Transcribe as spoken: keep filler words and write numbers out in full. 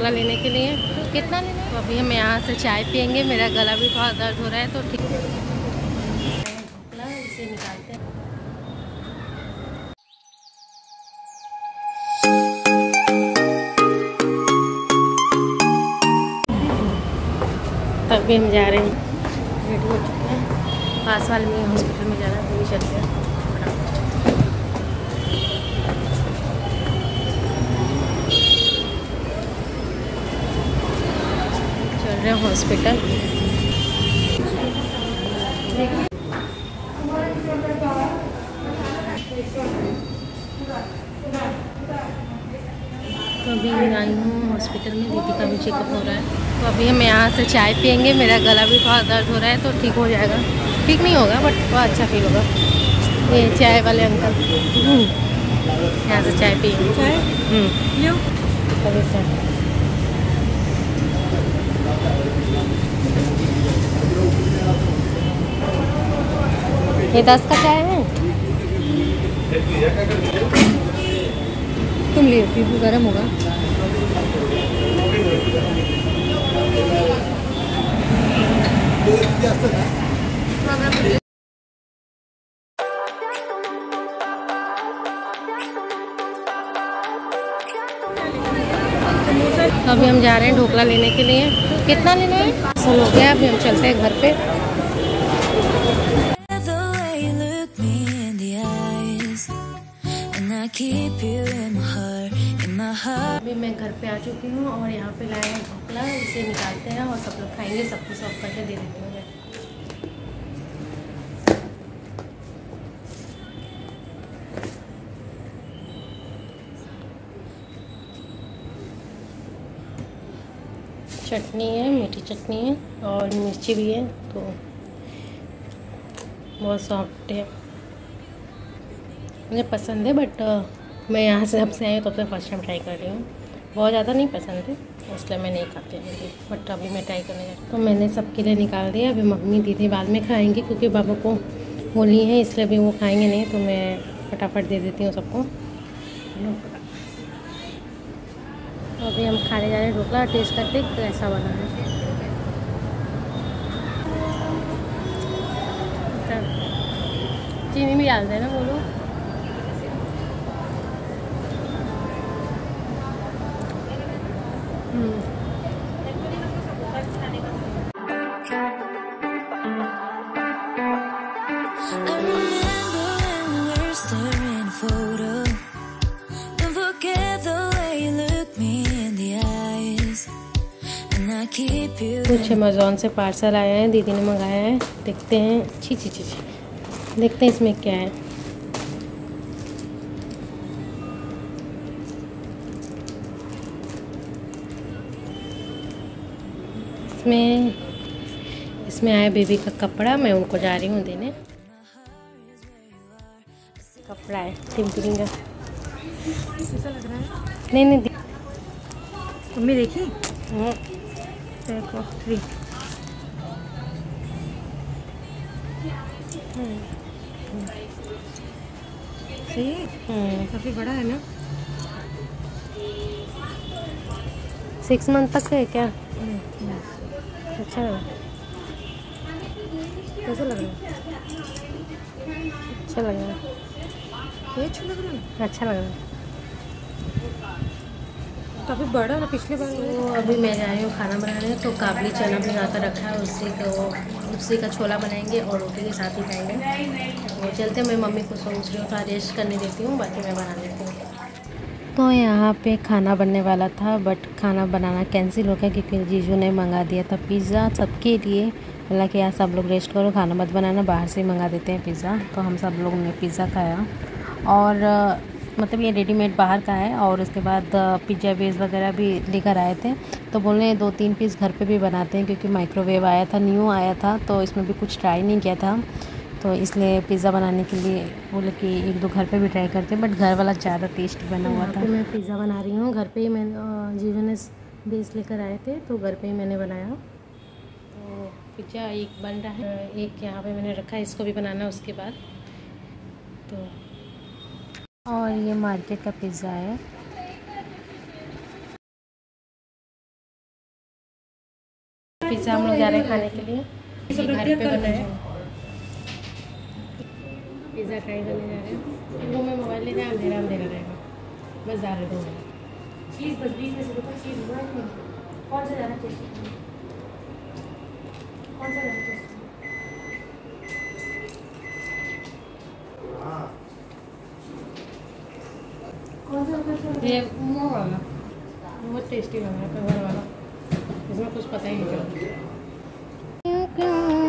ढोकला लेने के लिए। कितना लेना है? तो अभी हम यहाँ से चाय पियेंगे। मेरा गला भी बहुत दर्द हो रहा है तो ठीक ढोकला इसे निकालते हैं। तभी हम जा रहे हैं, रेडी हो चुके हैं। पास वाले में हॉस्पिटल में जाना है तो भी चलते हैं। चल रहे हैं हॉस्पिटल। तो अभी मैं आई हूँ हॉस्पिटल में, दीदी का भी चेकअप हो रहा है। तो अभी हम यहाँ से चाय पियेंगे। मेरा गला भी बहुत दर्द हो रहा है तो ठीक हो जाएगा। ठीक नहीं होगा बट बहुत अच्छा फील होगा। ये चाय वाले अंकल यहाँ से चाय पियेंगे। चाय लो अभी चाय। ये दस का चाय है। तुम ले पीपू, गर्म होगा। तो अभी हम जा रहे हैं ढोकला लेने के लिए। कितना लेना है? सल हो गया। अभी हम चलते हैं घर पे। अभी मैं घर पे आ चुकी हूँ और यहाँ पे लाए हैं ढोकला। इसे निकालते हैं और सब लोग खाएंगे। सबको सर्व करके दे देती हूँ मैं। चटनी है, मीठी चटनी है और मिर्ची भी है तो बहुत सॉफ्ट है। मुझे पसंद है बट मैं यहाँ से जब से आई हूँ तब से फर्स्ट टाइम ट्राई कर रही हूँ। बहुत ज़्यादा नहीं पसंद है इसलिए मैं नहीं खाती हूँ, बट अभी मैं ट्राई करने जा रही हूँ। तो मैंने सबके लिए निकाल दिया। अभी मम्मी दीदी बाद में खाएंगी क्योंकि बाबा को होली है इसलिए अभी वो खाएंगे नहीं, तो मैं फटाफट दे देती हूँ सबको। तो अभी हम खाने जा रहे हैं ढोकला। टेस्ट करते कैसा बना है। चीनी भी डालते हैं ना वो लोग। कुछ अमेज़ॉन से पार्सल आया है, दीदी ने मंगाया है। देखते हैं। छी छी छी छी देखते हैं इसमें क्या है। इसमें इसमें आया बेबी का कपड़ा। मैं उनको जा रही हूँ देने। कपड़ा है टिम्परिंग का। कैसा लग रहा है? नहीं नहीं मम्मी देखी। देखो थ्री सही है। काफ़ी बड़ा है ना। सिक्स मंथ तक है क्या? अच्छा लगा। कैसा लग रहा है? अच्छा लग रहा है। अच्छा लग रहा है। अच्छा लग रहा है। काफ़ी बड़ा ना पिछले बार। तो अभी मैं जा रही हूँ खाना बनाने। तो काबली चना भिगा कर रखा है, उसी को उसी का छोला बनाएंगे और रोटी के साथ ही खाएंगे। तो चलते मैं मम्मी को सोच रही हूँ तो रेस्ट करने देती हूँ, बाकी मैं बना लेती हूँ। तो यहाँ पे खाना बनने वाला था बट खाना बनाना कैंसिल हो गया क्योंकि जीजू ने मंगा दिया था पिज़्ज़ा सबके लिए। बोला कि यार सब लोग रेस्ट करो, खाना मत बनाना, बाहर से ही मंगा देते हैं पिज़्ज़ा। तो हम सब लोग ने पिज़्ज़ा खाया और मतलब ये रेडीमेड बाहर का है। और उसके बाद पिज़्ज़ा बेस वगैरह भी लेकर आए थे। तो बोले दो तीन पीस घर पे भी बनाते हैं क्योंकि माइक्रोवेव आया था, न्यू आया था, तो इसमें भी कुछ ट्राई नहीं किया था। तो इसलिए पिज़्ज़ा बनाने के लिए बोले कि एक दो घर पे भी ट्राई करते हैं, बट घर वाला ज़्यादा टेस्टी बना हुआ था। मैं पिज़्ज़ा बना रही हूँ घर पे ही। मैं जीजू ने बेस लेकर आए थे तो घर पे ही मैंने बनाया। तो पिज़्ज़ा एक बन रहा है, एक यहाँ पे मैंने रखा है, इसको भी बनाना उसके बाद। तो और ये मार्केट का पिज़्ज़ा है। पिज़्ज़ा हम लोग जा रहे हैं खाने के लिए, घर पे बना है। पिज़्ज़ा ट्राई करने जा रहे हैं। वो मैं मोबाइल ले जाए, अंधेरा अंधेरा रहेगा, बस जा रहे दो चीज़ बस बीस में से चीज़ कौन सा ज़्यादा टेस्टी, कौन सा ज़्यादा टेस्टी? ये वो वाला बहुत टेस्टी लग रहा है, घर वाला, इसमें कुछ पता ही नहीं चला।